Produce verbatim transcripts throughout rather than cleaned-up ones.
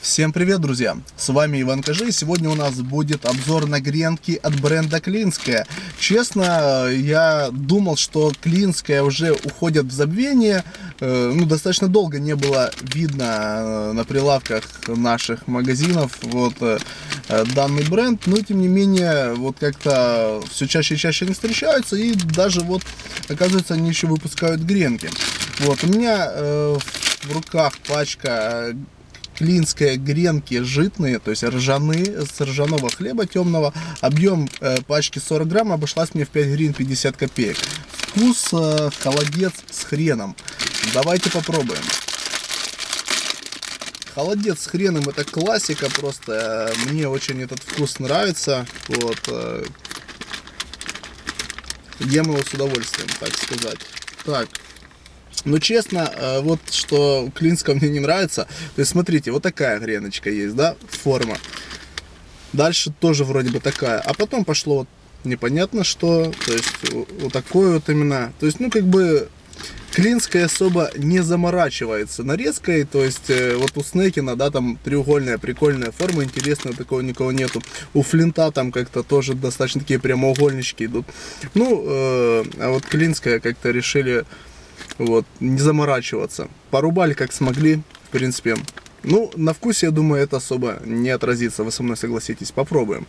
Всем привет, друзья! С вами Иван Кажи. Сегодня у нас будет обзор на гренки от бренда Клинская. Честно, я думал, что Клинская уже уходит в забвение. Ну, достаточно долго не было видно на прилавках наших магазинов вот данный бренд, но тем не менее, вот как-то все чаще и чаще они встречаются, и даже вот, оказывается, они еще выпускают гренки. Вот, у меня э, в руках пачка Клинская гренки житные, то есть ржаные, с ржаного хлеба темного. Объем э, пачки сорок грамм, обошлась мне в пять гривен пятьдесят копеек. Вкус э, холодец с хреном. Давайте попробуем. Холодец с хреном — это классика, просто мне очень этот вкус нравится. Вот, э, ем его с удовольствием, так сказать. Так. Ну, честно, вот что Клинская мне не нравится. То есть, смотрите, вот такая греночка есть, да, форма. Дальше тоже вроде бы такая. А потом пошло вот непонятно что. То есть, вот такое вот именно. То есть, ну, как бы, Клинская особо не заморачивается нарезкой. То есть, вот у Снекина, да, там треугольная, прикольная форма, интересная, такого никого нету. У Флинта там как-то тоже достаточно такие прямоугольнички идут. Ну, э, а вот Клинская как-то решили... Вот, не заморачиваться. Порубали как смогли, в принципе. Ну, на вкусе, я думаю, это особо не отразится. Вы со мной согласитесь. Попробуем.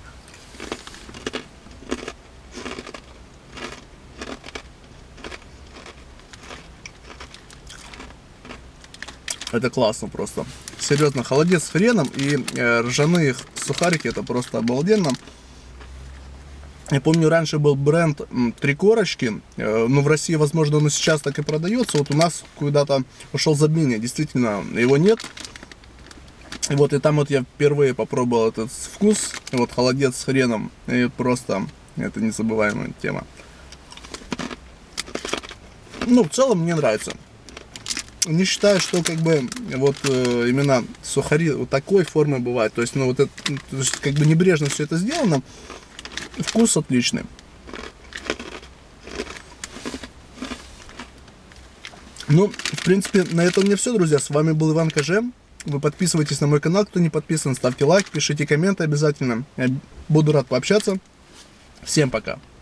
Это классно просто. Серьезно, холодец с хреном и э, ржаные сухарики — это просто обалденно. Я помню, раньше был бренд «Три корочки», ну, в России, возможно, он и сейчас так и продается. Вот у нас куда-то ушел в забвение, действительно, его нет. И вот, и там вот я впервые попробовал этот вкус, вот холодец с хреном, и просто это незабываемая тема. Ну, в целом мне нравится. Не считаю, что как бы вот э, именно сухари вот такой формы бывают. То есть, ну, вот это, то есть, как бы небрежно все это сделано. Вкус отличный. Ну, в принципе, на этом у меня все, друзья. С вами был Иван Кажи. Вы подписывайтесь на мой канал, кто не подписан, ставьте лайк, пишите комменты обязательно. Я буду рад пообщаться. Всем пока.